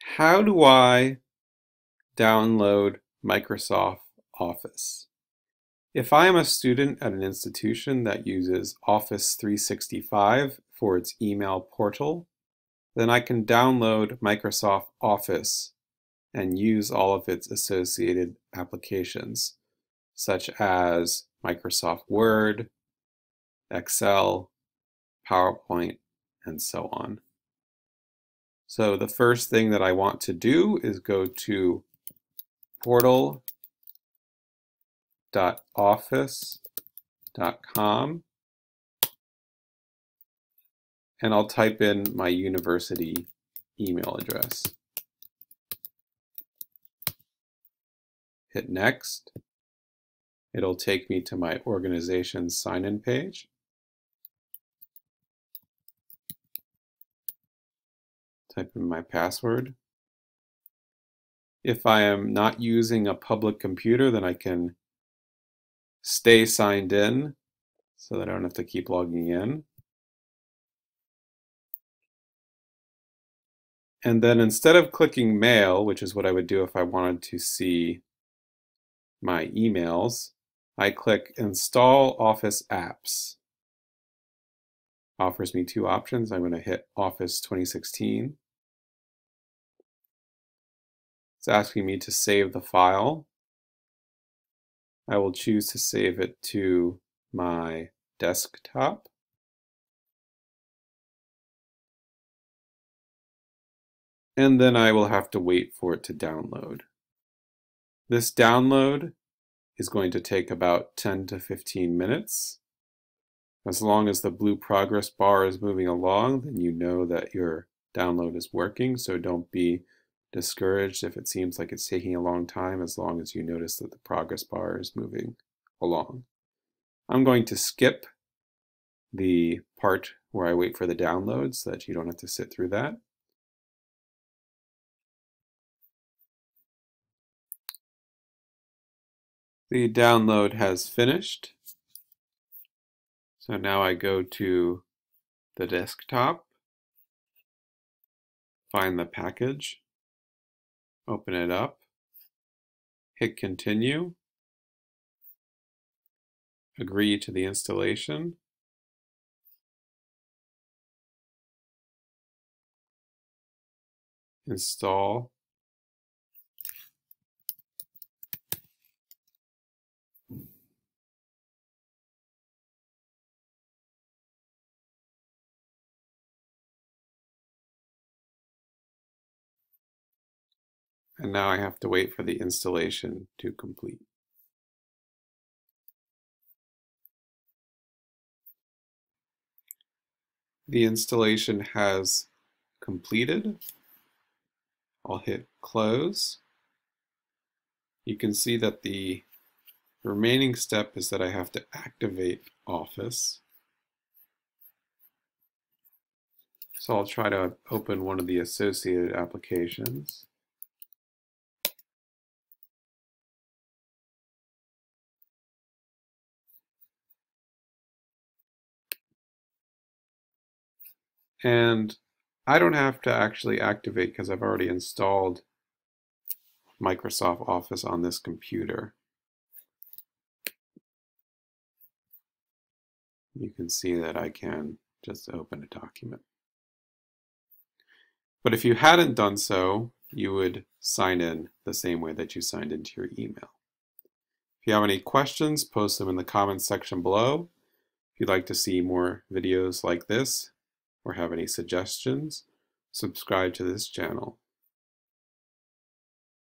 How do I download Microsoft Office? If I am a student at an institution that uses Office 365 for its email portal, then I can download Microsoft Office and use all of its associated applications, such as Microsoft Word, Excel, PowerPoint, and so on. So the first thing that I want to do is go to portal.office.com and I'll type in my university email address. Hit next. It'll take me to my organization's sign-in page. Type in my password. If I am not using a public computer, then I can stay signed in so that I don't have to keep logging in. And then instead of clicking mail, which is what I would do if I wanted to see my emails, I click install Office apps. Offers me two options. I'm going to hit Office 2016. It's asking me to save the file. I will choose to save it to my desktop. And then I will have to wait for it to download. This download is going to take about 10 to 15 minutes. As long as the blue progress bar is moving along, then you know that your download is working, so don't be discouraged if it seems like it's taking a long time, as long as you notice that the progress bar is moving along. I'm going to skip the part where I wait for the download so that you don't have to sit through that. The download has finished. So now I go to the desktop, find the package, open it up, hit continue, agree to the installation, install, and now I have to wait for the installation to complete. The installation has completed. I'll hit close. You can see that the remaining step is that I have to activate Office. So I'll try to open one of the associated applications. And I don't have to actually activate because I've already installed Microsoft Office on this computer. You can see that I can just open a document. But if you hadn't done so, you would sign in the same way that you signed into your email. If you have any questions, post them in the comments section below. If you'd like to see more videos like this or have any suggestions, subscribe to this channel.